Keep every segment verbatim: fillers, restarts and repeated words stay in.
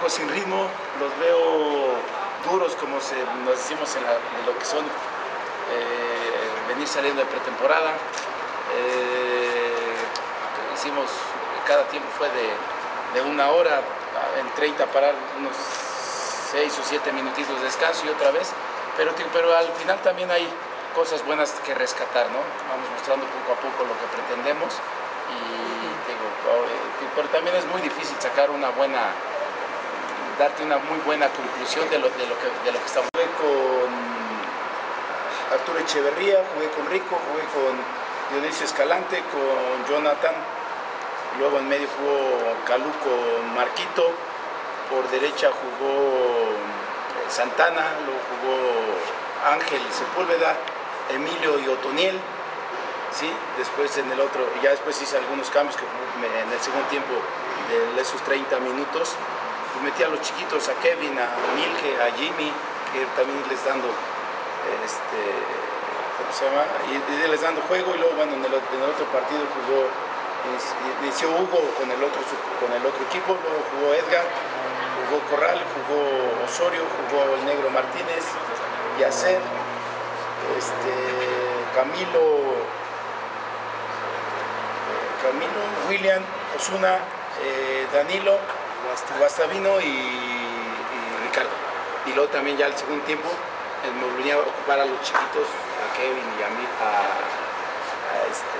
poco sin ritmo, los veo duros, como se, nos decimos en, la, en lo que son eh, venir saliendo de pretemporada. Eh, hicimos, cada tiempo fue de, de una hora, en treinta parar unos seis o siete minutitos de descanso y otra vez, pero, pero al final también hay cosas buenas que rescatar, ¿no? Vamos mostrando poco a poco lo que pretendemos y digo, pero también es muy difícil sacar una buena, darte una muy buena conclusión de lo, de lo, que, de lo que estamos. Jugué con Arturo Echeverría, jugué con Rico, jugué con Dionisio Escalante, con Jonathan, luego en medio jugó Calú con Marquito, por derecha jugó Santana, luego jugó Ángel Sepúlveda, Emilio y Otoniel, ¿sí? Después en el otro, ya después hice algunos cambios que en el segundo tiempo de esos treinta minutos, pues metí a los chiquitos, a Kevin, a Milke, a Jimmy, que también les dando, este, ¿cómo se llama? Y, y les dando juego, y luego bueno, en el, en el otro partido jugó, inició Hugo con el otro, con el otro equipo, luego jugó Edgar, jugó Corral, jugó Osorio, jugó el Negro Martínez, Yacer, este, Camilo, Camilo, William, Osuna, eh, Danilo, Guastavino y, y Ricardo. Y luego también ya el segundo tiempo eh, me volví a ocupar a los chiquitos, a Kevin y a mí, a, a este,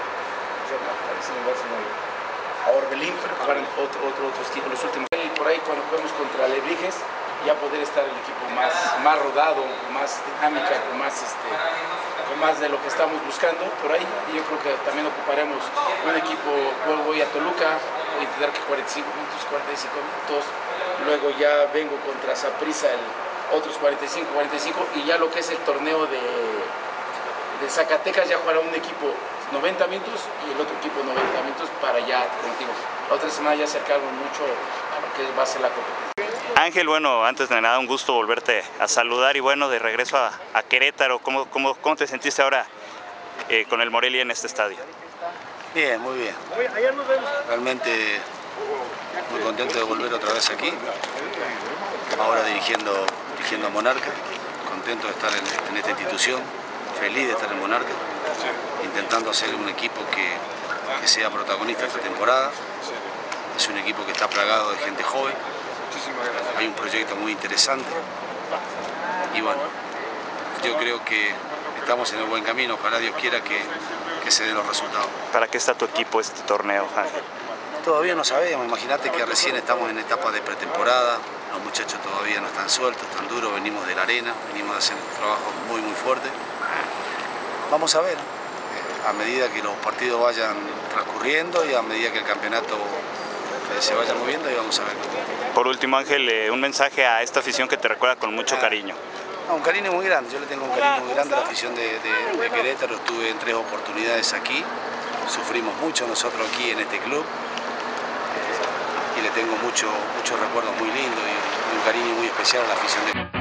a Orbelín, para jugar otro, otro, otro estilo, los últimos. Y por ahí cuando jugamos contra Lebrijes, ya poder estar el equipo más, más rodado, con más dinámica, con más, este, con más de lo que estamos buscando por ahí. Y yo creo que también ocuparemos un equipo, luego voy a Toluca, voy a intentar que cuarenta y cinco minutos, cuarenta y cinco minutos, luego ya vengo contra Saprissa el otros cuarenta y cinco, cuarenta y cinco, y ya lo que es el torneo de, de Zacatecas ya jugará un equipo noventa minutos y el otro equipo noventa minutos para ya, como digo, la otra semana ya acercarnos mucho a lo que va a ser la competencia. Ángel, bueno, antes de nada un gusto volverte a saludar y bueno, de regreso a, a Querétaro, ¿cómo, cómo, cómo te sentiste ahora eh, con el Morelia en este estadio? Bien, muy bien. Realmente muy contento de volver otra vez aquí, ahora dirigiendo, dirigiendo a Monarca, contento de estar en, en esta institución, feliz de estar en Monarca, intentando hacer un equipo que, que sea protagonista esta temporada. Es un equipo que está plagado de gente joven, hay un proyecto muy interesante y bueno, yo creo que estamos en el buen camino, ojalá Dios quiera que, que se den los resultados. ¿Para qué está tu equipo este torneo, Ángel? Todavía no sabemos, imagínate que recién estamos en etapa de pretemporada, los muchachos todavía no están sueltos, están duros, venimos de la arena, venimos a hacer un trabajo muy muy fuerte. Vamos a ver, a medida que los partidos vayan transcurriendo y a medida que el campeonato se vaya moviendo, y vamos a ver. Por último, Ángel, eh, un mensaje a esta afición que te recuerda con mucho ah, cariño. No, un cariño muy grande, yo le tengo un cariño muy grande a la afición de, de, de Querétaro, estuve en tres oportunidades aquí, sufrimos mucho nosotros aquí en este club y le tengo muchos mucho recuerdos muy lindos y un cariño muy especial a la afición de